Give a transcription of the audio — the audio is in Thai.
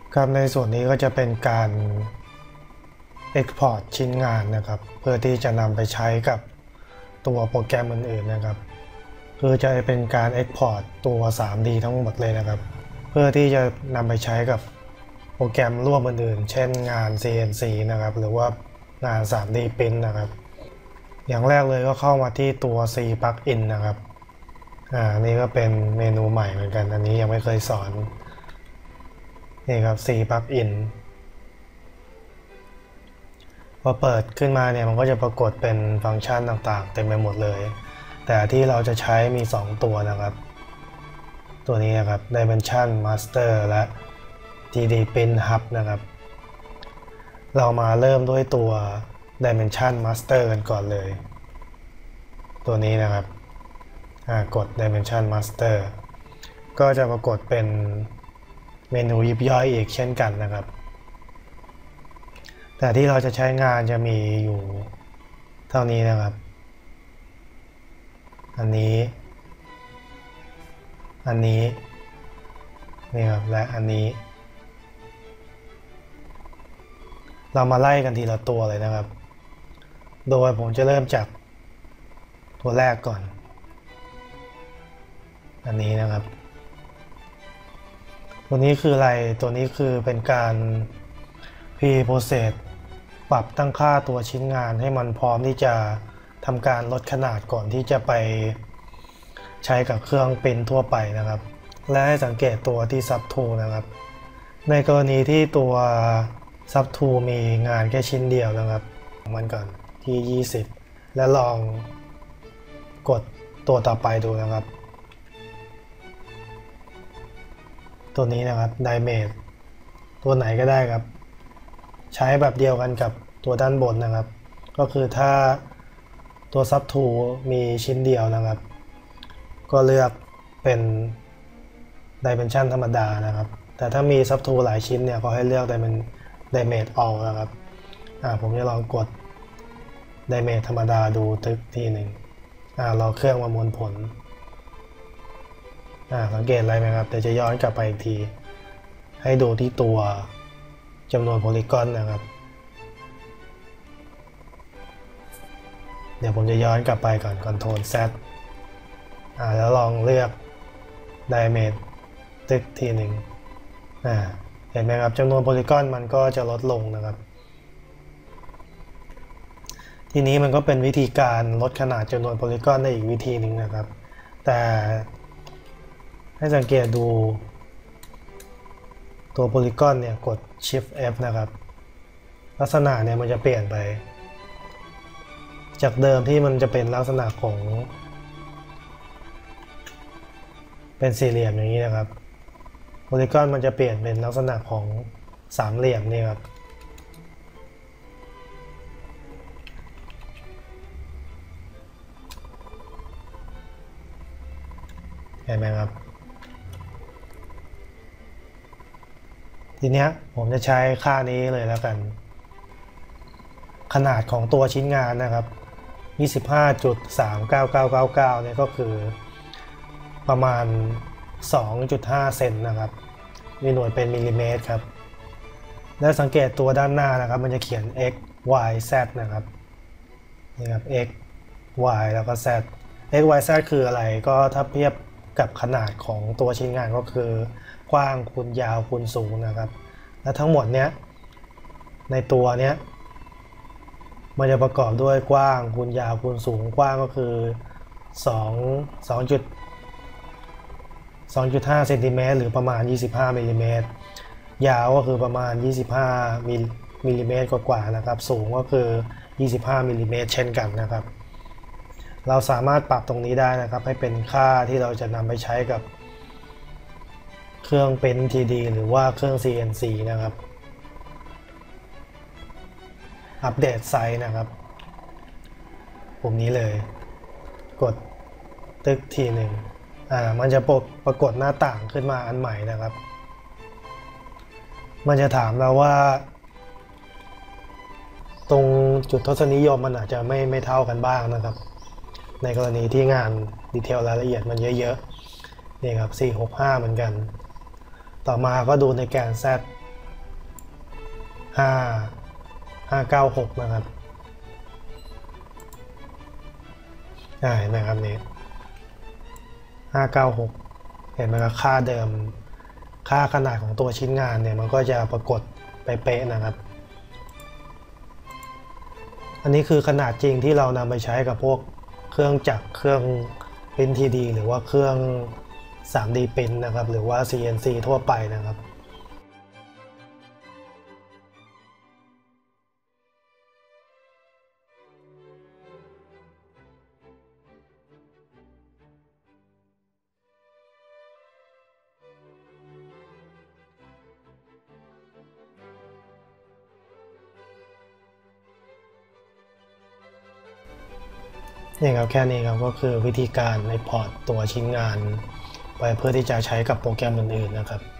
ครับในส่วนนี้ก็จะเป็นการ Export ชิ้นงานนะครับเพื่อที่จะนำไปใช้กับตัวโปรแกรมอื่นๆนะครับคือจะเป็นการ Export ตัว 3D ทั้งหมดเลยนะครับเพื่อที่จะนำไปใช้กับโปรแกรมร่วมอื่นๆเช่นงาน CNC นะครับหรือว่างาน 3D Print นะครับอย่างแรกเลยก็เข้ามาที่ตัว C Plugin นะครับนี่ก็เป็นเมนูใหม่เหมือนกันอันนี้ยังไม่เคยสอนนี่ครับ C Plugin พอเปิดขึ้นมาเนี่ยมันก็จะปรากฏเป็นฟังก์ชันต่างๆเต็มไปหมดเลยแต่ที่เราจะใช้มี2ตัวนะครับตัวนี้นะครับ Dimension Master และ 3D Print Hub นะครับเรามาเริ่มด้วยตัว Dimension Master กันก่อนเลยตัวนี้นะครับกด Dimension Master ก็จะปรากฏเป็นเมนูยิบย่อยอีกเช่นกันนะครับแต่ที่เราจะใช้งานจะมีอยู่เท่านี้นะครับอันนี้นี่ครับและอันนี้เรามาไล่กันทีละตัวเลยนะครับโดยผมจะเริ่มจากตัวแรกก่อนอันนี้นะครับตัวนี้คืออะไรตัวนี้คือเป็นการ Pre-process ปรับตั้งค่าตัวชิ้นงานให้มันพร้อมที่จะทำการลดขนาดก่อนที่จะไปใช้กับเครื่องปริ้นทั่วไปนะครับและให้สังเกตตัวที่ Sub Tool นะครับในกรณีที่ตัว Sub Tool มีงานแค่ชิ้นเดียวนะครับมันก่อนที่20และลองกดตัวต่อไปดูนะครับตัวนี้นะครับ Dimension ตัวไหนก็ได้ครับใช้แบบเดียวกันกับตัวด้านบนนะครับก็คือถ้าตัว Sub Tool มีชิ้นเดียวนะครับก็เลือกเป็น Dimension ธรรมดานะครับแต่ถ้ามี Sub Tool หลายชิ้นเนี่ยก็ให้เลือก Dimension All นะครับผมจะลองกด Dimension ธรรมดาดูทึกทีหนึ่งรอเครื่องประมวลผลสังเกตอะไรไหมครับเดี๋ยวจะย้อนกลับไปอีกทีให้ดูที่ตัวจำนวนโพลีกอนนะครับเดี๋ยวผมจะย้อนกลับไปก่อน Ctrl Z แล้วลองเลือก Dimension ตึกทีหนึ่งเห็นไหมครับจำนวนโพลีกอนมันก็จะลดลงนะครับทีนี้มันก็เป็นวิธีการลดขนาดจำนวนโพลีกอนได้อีกวิธีหนึ่งนะครับแต่ให้สังเกตดูตัวโพลีกอนเนี่ยกด Shift F นะครับลักษณะเนี่ยมันจะเปลี่ยนไปจากเดิมที่มันจะเป็นลักษณะของเป็นสี่เหลี่ยมอย่างนี้นะครับโพลีกอนมันจะเปลี่ยนเป็นลักษณะของสามเหลี่ยมนี่ครับเห็นไหมครับทีนี้ผมจะใช้ค่านี้เลยแล้วกันขนาดของตัวชิ้นงานนะครับ 25.39999 เนี่ยก็คือประมาณ 2.5 เซนนะครับมีหน่วยเป็นมิลลิเมตรครับและสังเกตตัวด้านหน้านะครับมันจะเขียน x y z นะครับนี่ครับ x y แล้วก็ z x y z คืออะไรก็ถ้าเทียบกับขนาดของตัวชิ้นงานก็คือกว้างคูณยาวคูณสูงนะครับและทั้งหมดเนี้ยในตัวเนี้ยมันจะประกอบด้วยกว้างคูณยาวคูณสูงกว้างก็คือ2.5 เซนติเมตรหรือประมาณ25มิลลิเมตรยาวก็คือประมาณ25มิลลิเมตรกว่าๆนะครับสูงก็คือ25มิลลิเมตรเช่นกันนะครับเราสามารถปรับตรงนี้ได้นะครับให้เป็นค่าที่เราจะนำไปใช้กับเครื่องเป็น 3D หรือว่าเครื่อง CNC นะครับอัปเดตไซส์นะครับปุ่มนี้เลยกดตึกทีหนึ่งมันจะปรากฏหน้าต่างขึ้นมาอันใหม่นะครับมันจะถามเราว่าตรงจุดทศนิยมมันอาจจะไม่เท่ากันบ้างนะครับในกรณีที่งานดีเทลรายละเอียดมันเยอะๆนี่ครับ465เหมือนกันต่อมาก็ดูในแกน Z 5596นะครับเห็นไหมครับนี่596เห็นไหมครับค่าเดิมค่าขนาดของตัวชิ้นงานเนี่ยมันก็จะปรากฏเป๊ะๆนะครับอันนี้คือขนาดจริงที่เรานำไปใช้กับพวกเครื่องจักรเครื่องพิมพ์ 3D หรือว่าเครื่อง 3D พิมพ์นะครับหรือว่า CNC ทั่วไปนะครับนี่ครับแค่นี้ครับก็คือวิธีการในพอร์ตตัวชิ้นงานไปเพื่อที่จะใช้กับโปรแกรมอื่นๆนะครับ